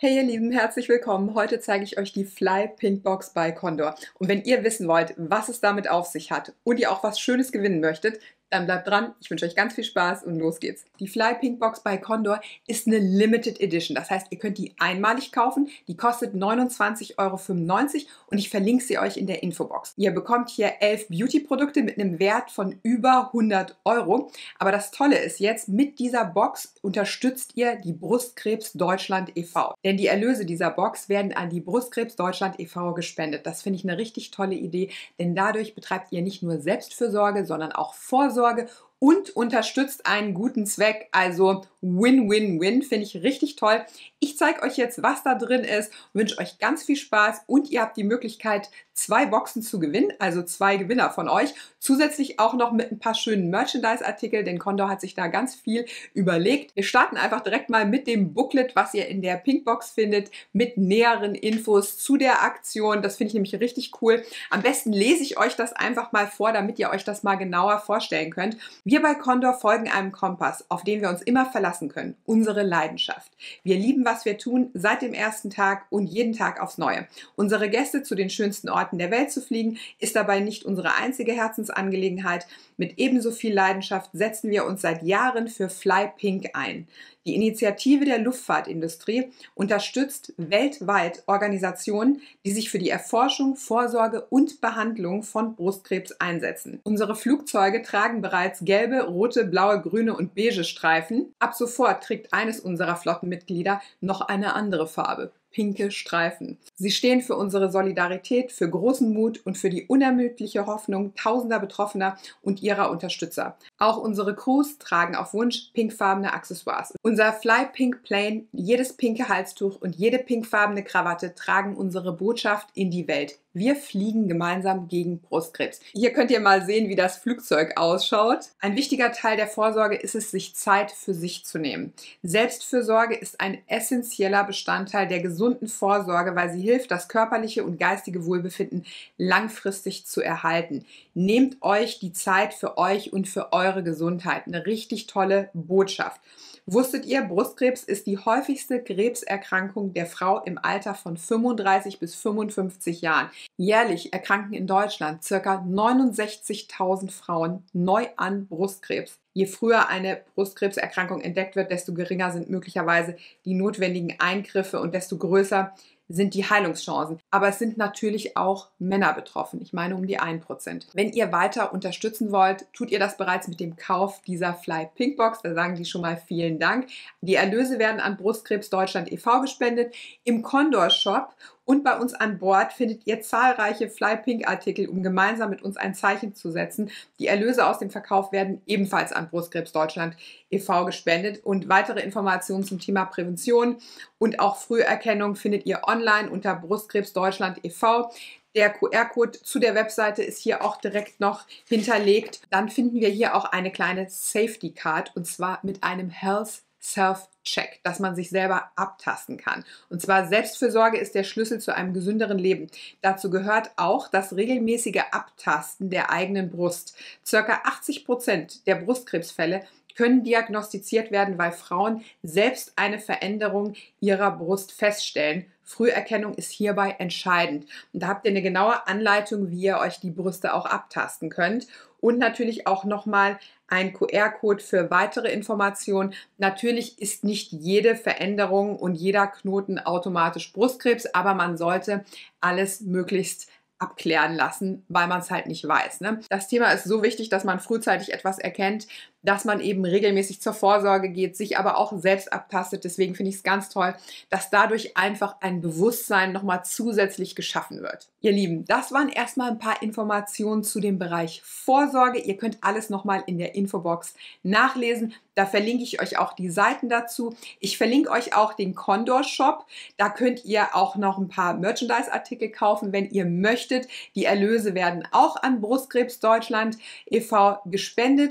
Hey ihr Lieben, herzlich willkommen. Heute zeige ich euch die Fly Pink Box bei Condor. Und wenn ihr wissen wollt, was es damit auf sich hat und ihr auch was Schönes gewinnen möchtet, dann bleibt dran. Ich wünsche euch ganz viel Spaß und los geht's. Die Fly Pink Box bei Condor ist eine Limited Edition. Das heißt, ihr könnt die einmalig kaufen. Die kostet 29,95 € und ich verlinke sie euch in der Infobox. Ihr bekommt hier 11 Beauty-Produkte mit einem Wert von über 100 €. Aber das Tolle ist jetzt, mit dieser Box unterstützt ihr die Brustkrebs Deutschland e.V. Denn die Erlöse dieser Box werden an die Brustkrebs Deutschland e.V. gespendet. Das finde ich eine richtig tolle Idee, denn dadurch betreibt ihr nicht nur Selbstfürsorge, sondern auch Vorsorge und unterstützt einen guten Zweck. Also Win-Win-Win, finde ich richtig toll. Ich zeige euch jetzt, was da drin ist, wünsche euch ganz viel Spaß und ihr habt die Möglichkeit, 2 Boxen zu gewinnen, also 2 Gewinner von euch. Zusätzlich auch noch mit ein paar schönen Merchandise-Artikeln, denn Condor hat sich da ganz viel überlegt. Wir starten einfach direkt mal mit dem Booklet, was ihr in der Pinkbox findet, mit näheren Infos zu der Aktion. Das finde ich nämlich richtig cool. Am besten lese ich euch das einfach mal vor, damit ihr euch das mal genauer vorstellen könnt. Wir bei Condor folgen einem Kompass, auf den wir uns immer verlassen können. Unsere Leidenschaft. Wir lieben, was wir tun, seit dem ersten Tag und jeden Tag aufs Neue. Unsere Gäste zu den schönsten Orten der Welt zu fliegen, ist dabei nicht unsere einzige Herzensangelegenheit. Mit ebenso viel Leidenschaft setzen wir uns seit Jahren für Fly Pink ein. Die Initiative der Luftfahrtindustrie unterstützt weltweit Organisationen, die sich für die Erforschung, Vorsorge und Behandlung von Brustkrebs einsetzen. Unsere Flugzeuge tragen bereits gelbe, rote, blaue, grüne und beige Streifen. Ab sofort trägt eines unserer Flottenmitglieder noch eine andere Farbe: pinke Streifen. Sie stehen für unsere Solidarität, für großen Mut und für die unermüdliche Hoffnung tausender Betroffener und ihrer Unterstützer. Auch unsere Crews tragen auf Wunsch pinkfarbene Accessoires. Unser Fly Pink Plane, jedes pinke Halstuch und jede pinkfarbene Krawatte tragen unsere Botschaft in die Welt. Wir fliegen gemeinsam gegen Brustkrebs. Hier könnt ihr mal sehen, wie das Flugzeug ausschaut. Ein wichtiger Teil der Vorsorge ist es, sich Zeit für sich zu nehmen. Selbstfürsorge ist ein essentieller Bestandteil der gesunden Vorsorge, weil sie hilft, das körperliche und geistige Wohlbefinden langfristig zu erhalten. Nehmt euch die Zeit für euch und für eure Gesundheit. Eine richtig tolle Botschaft. Wusstet ihr, Brustkrebs ist die häufigste Krebserkrankung der Frau im Alter von 35 bis 55 Jahren. Jährlich erkranken in Deutschland ca. 69.000 Frauen neu an Brustkrebs. Je früher eine Brustkrebserkrankung entdeckt wird, desto geringer sind möglicherweise die notwendigen Eingriffe und desto größer sind die Heilungschancen. Aber es sind natürlich auch Männer betroffen. Ich meine um die 1%. Wenn ihr weiter unterstützen wollt, tut ihr das bereits mit dem Kauf dieser Fly Pink Box. Da sagen die schon mal vielen Dank. Die Erlöse werden an Brustkrebs Deutschland e.V. gespendet. Im Condor Shop und bei uns an Bord findet ihr zahlreiche Fly Pink Artikel, um gemeinsam mit uns ein Zeichen zu setzen. Die Erlöse aus dem Verkauf werden ebenfalls an Brustkrebs Deutschland e.V. gespendet. Und weitere Informationen zum Thema Prävention und auch Früherkennung findet ihr online unter Brustkrebs Deutschland e.V. Der QR-Code zu der Webseite ist hier auch direkt noch hinterlegt. Dann finden wir hier auch eine kleine Safety Card, und zwar mit einem Health Self-Check, dass man sich selber abtasten kann. Und zwar Selbstfürsorge ist der Schlüssel zu einem gesünderen Leben. Dazu gehört auch das regelmäßige Abtasten der eigenen Brust. Circa 80% der Brustkrebsfälle können diagnostiziert werden, weil Frauen selbst eine Veränderung ihrer Brust feststellen. Früherkennung ist hierbei entscheidend. Und da habt ihr eine genaue Anleitung, wie ihr euch die Brüste auch abtasten könnt. Und natürlich auch nochmal ein QR-Code für weitere Informationen. Natürlich ist nicht jede Veränderung und jeder Knoten automatisch Brustkrebs, aber man sollte alles möglichst abklären lassen, weil man es halt nicht weiß. Ne? Das Thema ist so wichtig, dass man frühzeitig etwas erkennt, dass man eben regelmäßig zur Vorsorge geht, sich aber auch selbst abtastet. Deswegen finde ich es ganz toll, dass dadurch einfach ein Bewusstsein nochmal zusätzlich geschaffen wird. Ihr Lieben, das waren erstmal ein paar Informationen zu dem Bereich Vorsorge. Ihr könnt alles nochmal in der Infobox nachlesen. Da verlinke ich euch auch die Seiten dazu. Ich verlinke euch auch den Condor Shop. Da könnt ihr auch noch ein paar Merchandise-Artikel kaufen, wenn ihr möchtet. Die Erlöse werden auch an Brustkrebs Deutschland e.V. gespendet.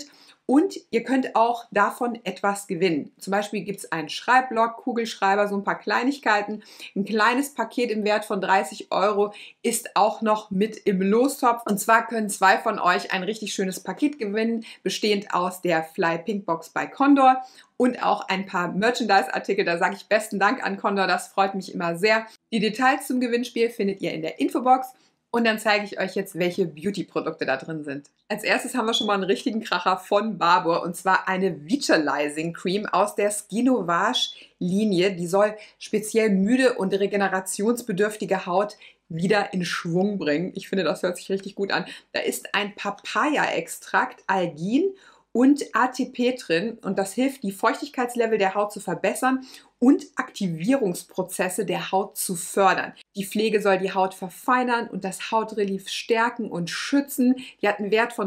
Und ihr könnt auch davon etwas gewinnen. Zum Beispiel gibt es einen Schreibblock, Kugelschreiber, so ein paar Kleinigkeiten. Ein kleines Paket im Wert von 30 € ist auch noch mit im Lostopf. Und zwar können 2 von euch ein richtig schönes Paket gewinnen, bestehend aus der Fly Pink Box bei Condor und auch ein paar Merchandise-Artikel. Da sage ich besten Dank an Condor, das freut mich immer sehr. Die Details zum Gewinnspiel findet ihr in der Infobox. Und dann zeige ich euch jetzt, welche Beauty-Produkte da drin sind. Als erstes haben wir schon mal einen richtigen Kracher von Barbour, und zwar eine Vitalizing Cream aus der Skinovage Linie. Die soll speziell müde und regenerationsbedürftige Haut wieder in Schwung bringen. Ich finde, das hört sich richtig gut an. Da ist ein Papaya-Extrakt, Algin und ATP drin, und das hilft, die Feuchtigkeitslevel der Haut zu verbessern und Aktivierungsprozesse der Haut zu fördern. Die Pflege soll die Haut verfeinern und das Hautrelief stärken und schützen. Die hat einen Wert von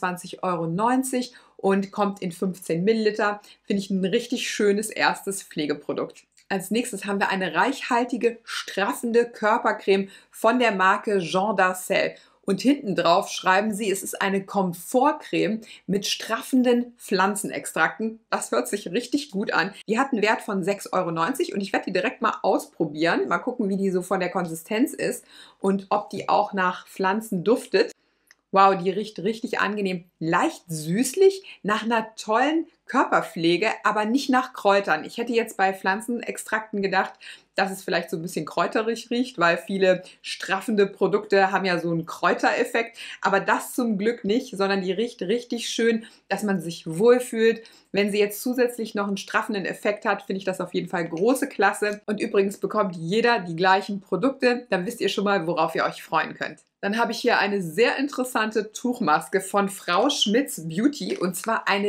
23,90 € und kommt in 15 Milliliter. Finde ich ein richtig schönes erstes Pflegeprodukt. Als nächstes haben wir eine reichhaltige, straffende Körpercreme von der Marke Jean d'Arcel. Und hinten drauf schreiben sie, es ist eine Komfortcreme mit straffenden Pflanzenextrakten. Das hört sich richtig gut an. Die hat einen Wert von 6,90 € und ich werde die direkt mal ausprobieren. Mal gucken, wie die so von der Konsistenz ist und ob die auch nach Pflanzen duftet. Wow, die riecht richtig angenehm. Leicht süßlich, nach einer tollen Körperpflege, aber nicht nach Kräutern. Ich hätte jetzt bei Pflanzenextrakten gedacht, dass es vielleicht so ein bisschen kräuterig riecht, weil viele straffende Produkte haben ja so einen Kräutereffekt. Aber das zum Glück nicht, sondern die riecht richtig schön, dass man sich wohlfühlt. Wenn sie jetzt zusätzlich noch einen straffenden Effekt hat, finde ich das auf jeden Fall große Klasse. Und übrigens bekommt jeder die gleichen Produkte. Dann wisst ihr schon mal, worauf ihr euch freuen könnt. Dann habe ich hier eine sehr interessante Tuchmaske von Frau Schmitz Beauty, und zwar eine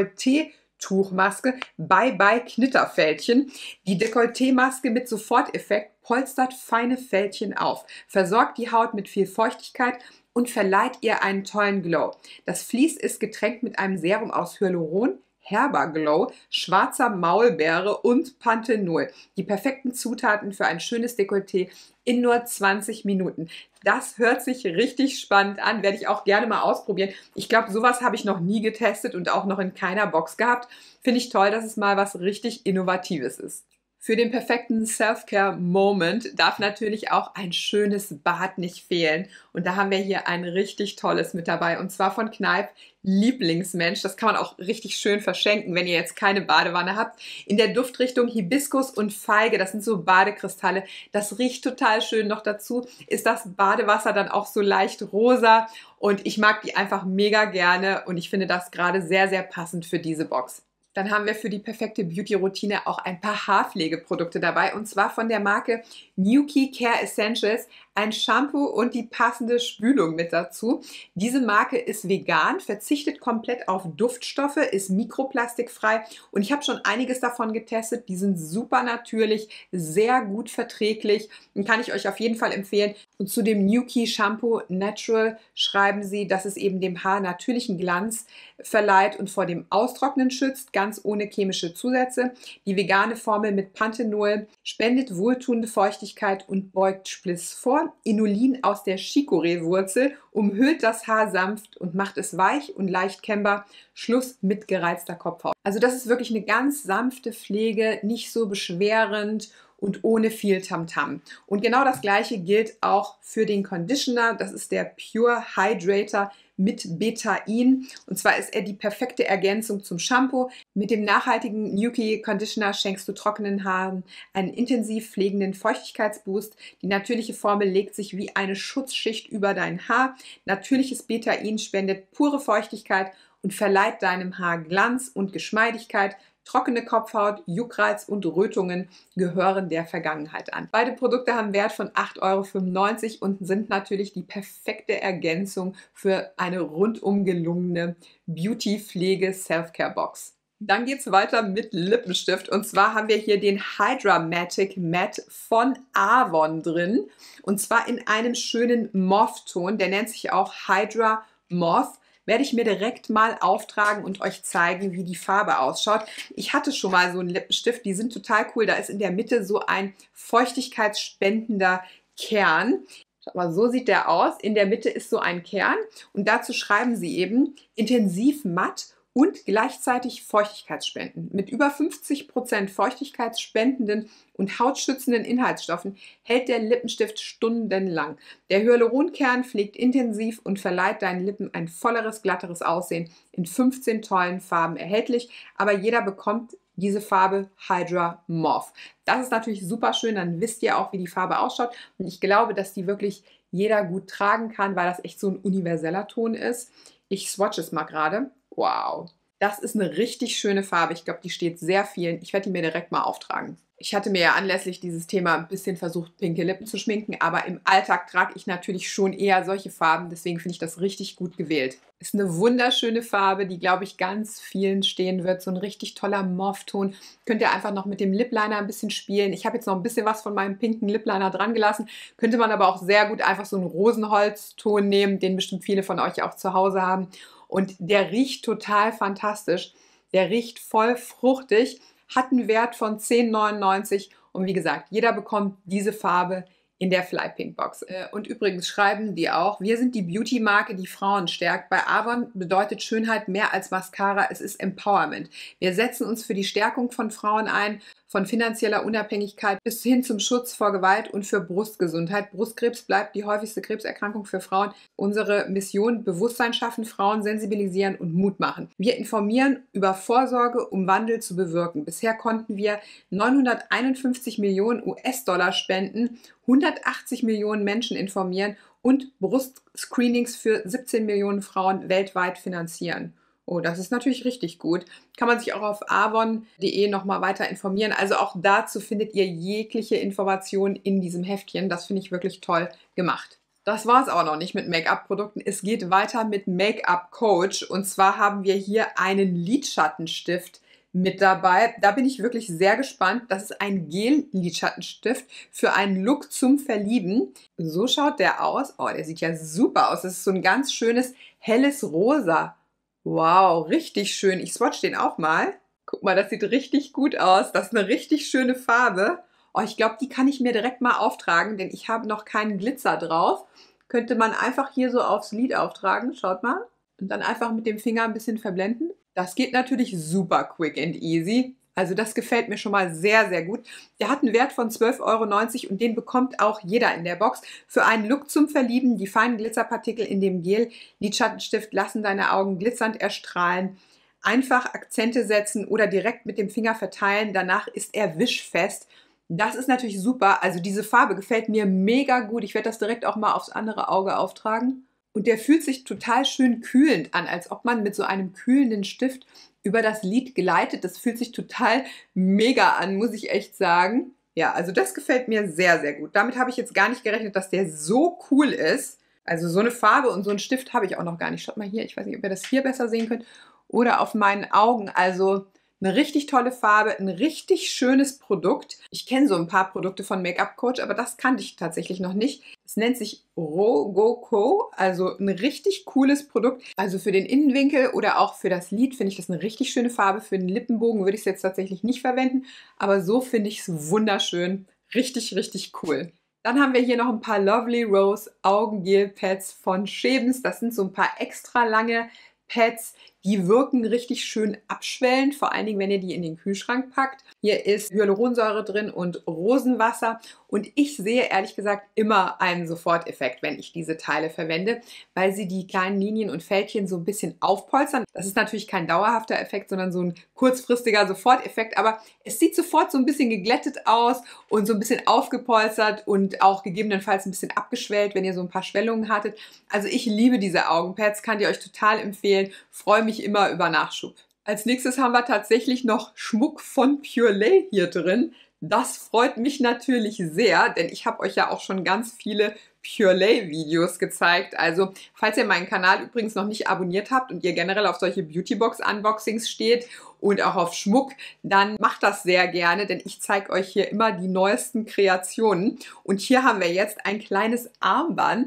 Dekolleté-Tuchmaske Bye Bye Knitterfältchen. Die Dekolleté-Maske mit Soforteffekt polstert feine Fältchen auf, versorgt die Haut mit viel Feuchtigkeit und verleiht ihr einen tollen Glow. Das Vlies ist getränkt mit einem Serum aus Hyaluron, Herber Glow, schwarzer Maulbeere und Panthenol. Die perfekten Zutaten für ein schönes Dekolleté in nur 20 Minuten. Das hört sich richtig spannend an, werde ich auch gerne mal ausprobieren. Ich glaube, sowas habe ich noch nie getestet und auch noch in keiner Box gehabt. Finde ich toll, dass es mal was richtig Innovatives ist. Für den perfekten Self-Care-Moment darf natürlich auch ein schönes Bad nicht fehlen. Und da haben wir hier ein richtig tolles mit dabei, und zwar von Kneipp Lieblingsmensch. Das kann man auch richtig schön verschenken, wenn ihr jetzt keine Badewanne habt. In der Duftrichtung Hibiskus und Feige, das sind so Badekristalle. Das riecht total schön. Noch dazu ist das Badewasser dann auch so leicht rosa, und ich mag die einfach mega gerne, und ich finde das gerade sehr, sehr passend für diese Box. Dann haben wir für die perfekte Beauty-Routine auch ein paar Haarpflegeprodukte dabei, und zwar von der Marke Nuki Care Essentials ein Shampoo und die passende Spülung mit dazu. Diese Marke ist vegan, verzichtet komplett auf Duftstoffe, ist mikroplastikfrei, und ich habe schon einiges davon getestet. Die sind super natürlich, sehr gut verträglich und kann ich euch auf jeden Fall empfehlen. Und zu dem Nuki Shampoo Natural schreiben sie, dass es eben dem Haar natürlichen Glanz verleiht und vor dem Austrocknen schützt, ganz ohne chemische Zusätze. Die vegane Formel mit Panthenol spendet wohltuende Feuchtigkeit und beugt Spliss vor. Inulin aus der Chicorée-Wurzel umhüllt das Haar sanft und macht es weich und leicht kennbar. Schluss mit gereizter Kopfhaut. Also das ist wirklich eine ganz sanfte Pflege, nicht so beschwerend und ohne viel Tamtam. Und genau das gleiche gilt auch für den Conditioner. Das ist der Pure Hydrator mit Betain. Und zwar ist er die perfekte Ergänzung zum Shampoo. Mit dem nachhaltigen Nuki Conditioner schenkst du trockenen Haaren einen intensiv pflegenden Feuchtigkeitsboost. Die natürliche Formel legt sich wie eine Schutzschicht über dein Haar. Natürliches Betain spendet pure Feuchtigkeit und verleiht deinem Haar Glanz und Geschmeidigkeit. Trockene Kopfhaut, Juckreiz und Rötungen gehören der Vergangenheit an. Beide Produkte haben einen Wert von 8,95 € und sind natürlich die perfekte Ergänzung für eine rundum gelungene Beauty-Pflege-Self-Care-Box. Dann geht es weiter mit Lippenstift, und zwar haben wir hier den Hydra-Matic Matte von Avon drin, und zwar in einem schönen Mauve-Ton, der nennt sich auch Hydra Mauve. Werde ich mir direkt mal auftragen und euch zeigen, wie die Farbe ausschaut. Ich hatte schon mal so einen Lippenstift, die sind total cool. Da ist in der Mitte so ein feuchtigkeitsspendender Kern. Schaut mal, so sieht der aus. In der Mitte ist so ein Kern, und dazu schreiben sie eben intensiv matt und gleichzeitig Feuchtigkeitsspenden. Mit über 50% feuchtigkeitsspendenden und hautschützenden Inhaltsstoffen hält der Lippenstift stundenlang. Der Hyaluronkern pflegt intensiv und verleiht deinen Lippen ein volleres, glatteres Aussehen. In 15 tollen Farben erhältlich, aber jeder bekommt diese Farbe Hydra Mauve. Das ist natürlich super schön, dann wisst ihr auch, wie die Farbe ausschaut. Und ich glaube, dass die wirklich jeder gut tragen kann, weil das echt so ein universeller Ton ist. Ich swatch es mal gerade. Wow, das ist eine richtig schöne Farbe. Ich glaube, die steht sehr vielen. Ich werde die mir direkt mal auftragen. Ich hatte mir ja anlässlich dieses Thema ein bisschen versucht, pinke Lippen zu schminken, aber im Alltag trage ich natürlich schon eher solche Farben. Deswegen finde ich das richtig gut gewählt. Ist eine wunderschöne Farbe, die, glaube ich, ganz vielen stehen wird. So ein richtig toller Mauve-Ton. Könnt ihr einfach noch mit dem Lip Liner ein bisschen spielen. Ich habe jetzt noch ein bisschen was von meinem pinken Lip Liner dran gelassen. Könnte man aber auch sehr gut einfach so einen Rosenholzton nehmen, den bestimmt viele von euch auch zu Hause haben. Und der riecht total fantastisch. Der riecht voll fruchtig, hat einen Wert von 10,99 € und wie gesagt, jeder bekommt diese Farbe in der Fly Pink Box. Und übrigens schreiben die auch, wir sind die Beauty-Marke, die Frauen stärkt. Bei Avon bedeutet Schönheit mehr als Mascara, es ist Empowerment. Wir setzen uns für die Stärkung von Frauen ein, von finanzieller Unabhängigkeit bis hin zum Schutz vor Gewalt und für Brustgesundheit. Brustkrebs bleibt die häufigste Krebserkrankung für Frauen. Unsere Mission: Bewusstsein schaffen, Frauen sensibilisieren und Mut machen. Wir informieren über Vorsorge, um Wandel zu bewirken. Bisher konnten wir 951 Millionen US-Dollar spenden, 180 Millionen Menschen informieren und Brustscreenings für 17 Millionen Frauen weltweit finanzieren. Oh, das ist natürlich richtig gut. Kann man sich auch auf avon.de nochmal weiter informieren. Also auch dazu findet ihr jegliche Informationen in diesem Heftchen. Das finde ich wirklich toll gemacht. Das war es aber noch nicht mit Make-up-Produkten. Es geht weiter mit Make-up-Coach. Und zwar haben wir hier einen Lidschattenstift mit dabei. Da bin ich wirklich sehr gespannt. Das ist ein Gel-Lidschattenstift für einen Look zum Verlieben. So schaut der aus. Oh, der sieht ja super aus. Das ist so ein ganz schönes, helles Rosa. Wow, richtig schön. Ich swatch den auch mal. Guck mal, das sieht richtig gut aus. Das ist eine richtig schöne Farbe. Oh, ich glaube, die kann ich mir direkt mal auftragen, denn ich habe noch keinen Glitzer drauf. Könnte man einfach hier so aufs Lid auftragen. Schaut mal. Und dann einfach mit dem Finger ein bisschen verblenden. Das geht natürlich super quick and easy. Also das gefällt mir schon mal sehr, sehr gut. Der hat einen Wert von 12,90 € und den bekommt auch jeder in der Box. Für einen Look zum Verlieben, die feinen Glitzerpartikel in dem Gel-Lidschattenstift lassen deine Augen glitzernd erstrahlen. Einfach Akzente setzen oder direkt mit dem Finger verteilen. Danach ist er wischfest. Das ist natürlich super. Also diese Farbe gefällt mir mega gut. Ich werde das direkt auch mal aufs andere Auge auftragen. Und der fühlt sich total schön kühlend an, als ob man mit so einem kühlenden Stift über das Lid gleitet. Das fühlt sich total mega an, muss ich echt sagen. Ja, also das gefällt mir sehr, sehr gut. Damit habe ich jetzt gar nicht gerechnet, dass der so cool ist. Also so eine Farbe und so einen Stift habe ich auch noch gar nicht. Schaut mal hier, ich weiß nicht, ob ihr das hier besser sehen könnt oder auf meinen Augen. Also eine richtig tolle Farbe, ein richtig schönes Produkt. Ich kenne so ein paar Produkte von Make-up Coach, aber das kannte ich tatsächlich noch nicht. Es nennt sich Rococo, also ein richtig cooles Produkt. Also für den Innenwinkel oder auch für das Lid finde ich das eine richtig schöne Farbe. Für den Lippenbogen würde ich es jetzt tatsächlich nicht verwenden, aber so finde ich es wunderschön. Richtig, richtig cool. Dann haben wir hier noch ein paar Lovely Rose Augengel-Pads von Schebens. Das sind so ein paar extra lange Pads, die wirken richtig schön abschwellend, vor allen Dingen, wenn ihr die in den Kühlschrank packt. Hier ist Hyaluronsäure drin und Rosenwasser und ich sehe ehrlich gesagt immer einen Soforteffekt, wenn ich diese Teile verwende, weil sie die kleinen Linien und Fältchen so ein bisschen aufpolstern. Das ist natürlich kein dauerhafter Effekt, sondern so ein kurzfristiger Soforteffekt, aber es sieht sofort so ein bisschen geglättet aus und so ein bisschen aufgepolstert und auch gegebenenfalls ein bisschen abgeschwellt, wenn ihr so ein paar Schwellungen hattet. Also ich liebe diese Augenpads, kann ich euch total empfehlen, freue mich immer über Nachschub. Als nächstes haben wir tatsächlich noch Schmuck von Purelay hier drin. Das freut mich natürlich sehr, denn ich habe euch ja auch schon ganz viele Purelay-Videos gezeigt. Also, falls ihr meinen Kanal übrigens noch nicht abonniert habt und ihr generell auf solche Beautybox-Unboxings steht und auch auf Schmuck, dann macht das sehr gerne, denn ich zeige euch hier immer die neuesten Kreationen. Und hier haben wir jetzt ein kleines Armband.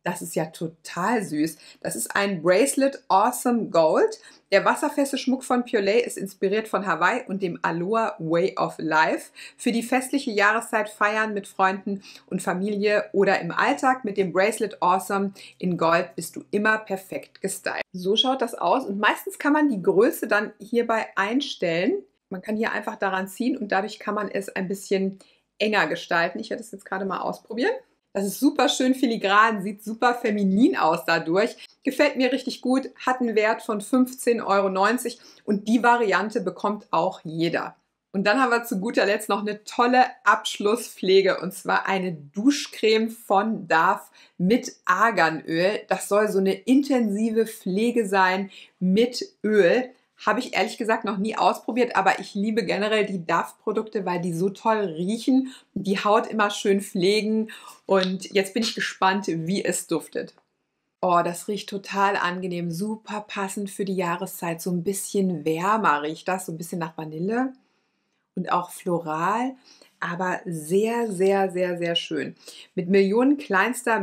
Das ist ja total süß. Das ist ein Bracelet Awesome Gold. Der wasserfeste Schmuck von Purelay ist inspiriert von Hawaii und dem Aloha Way of Life. Für die festliche Jahreszeit feiern mit Freunden und Familie oder im Alltag mit dem Bracelet Awesome in Gold bist du immer perfekt gestylt. So schaut das aus und meistens kann man die Größe dann hierbei einstellen. Man kann hier einfach daran ziehen und dadurch kann man es ein bisschen enger gestalten. Ich werde es jetzt gerade mal ausprobieren. Das ist super schön filigran, sieht super feminin aus dadurch. Gefällt mir richtig gut, hat einen Wert von 15,90 € und die Variante bekommt auch jeder. Und dann haben wir zu guter Letzt noch eine tolle Abschlusspflege und zwar eine Duschcreme von Dove mit Arganöl. Das soll so eine intensive Pflege sein mit Öl. Habe ich ehrlich gesagt noch nie ausprobiert, aber ich liebe generell die Dove-Produkte, weil die so toll riechen und die Haut immer schön pflegen. Und jetzt bin ich gespannt, wie es duftet. Oh, das riecht total angenehm, super passend für die Jahreszeit. So ein bisschen wärmer riecht das, so ein bisschen nach Vanille und auch floral, aber sehr, sehr, sehr, sehr schön. Mit Millionen kleinster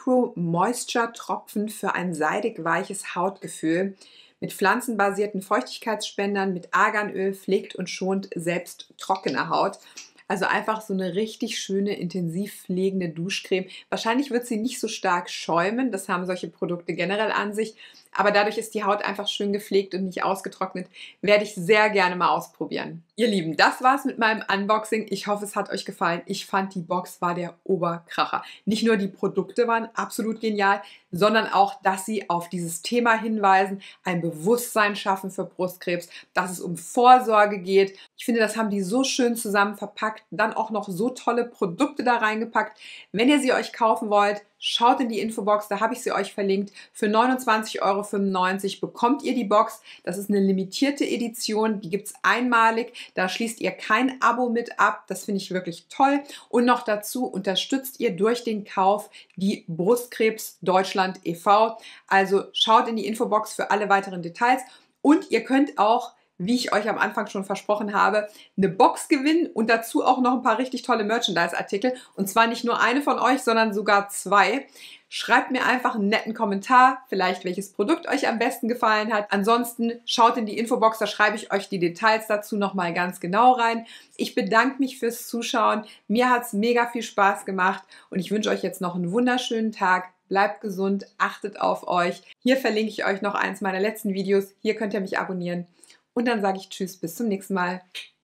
Micro-Moisture-Tropfen für ein seidig weiches Hautgefühl. Mit pflanzenbasierten Feuchtigkeitsspendern, mit Arganöl pflegt und schont selbst trockene Haut. Also einfach so eine richtig schöne, intensiv pflegende Duschcreme. Wahrscheinlich wird sie nicht so stark schäumen, das haben solche Produkte generell an sich. Aber dadurch ist die Haut einfach schön gepflegt und nicht ausgetrocknet. Werde ich sehr gerne mal ausprobieren. Ihr Lieben, das war's mit meinem Unboxing. Ich hoffe, es hat euch gefallen. Ich fand, die Box war der Oberkracher. Nicht nur die Produkte waren absolut genial, sondern auch, dass sie auf dieses Thema hinweisen, ein Bewusstsein schaffen für Brustkrebs, dass es um Vorsorge geht. Ich finde, das haben die so schön zusammen verpackt. Dann auch noch so tolle Produkte da reingepackt. Wenn ihr sie euch kaufen wollt, schaut in die Infobox, da habe ich sie euch verlinkt. Für 29,95 € bekommt ihr die Box. Das ist eine limitierte Edition, die gibt es einmalig. Da schließt ihr kein Abo mit ab. Das finde ich wirklich toll. Und noch dazu unterstützt ihr durch den Kauf die Brustkrebs Deutschland e.V. Also schaut in die Infobox für alle weiteren Details. Und ihr könnt auch, wie ich euch am Anfang schon versprochen habe, eine Box gewinnen und dazu auch noch ein paar richtig tolle Merchandise-Artikel. Und zwar nicht nur eine von euch, sondern sogar 2. Schreibt mir einfach einen netten Kommentar, vielleicht welches Produkt euch am besten gefallen hat. Ansonsten schaut in die Infobox, da schreibe ich euch die Details dazu nochmal ganz genau rein. Ich bedanke mich fürs Zuschauen. Mir hat es mega viel Spaß gemacht und ich wünsche euch jetzt noch einen wunderschönen Tag. Bleibt gesund, achtet auf euch. Hier verlinke ich euch noch eins meiner letzten Videos. Hier könnt ihr mich abonnieren. Und dann sage ich Tschüss, bis zum nächsten Mal.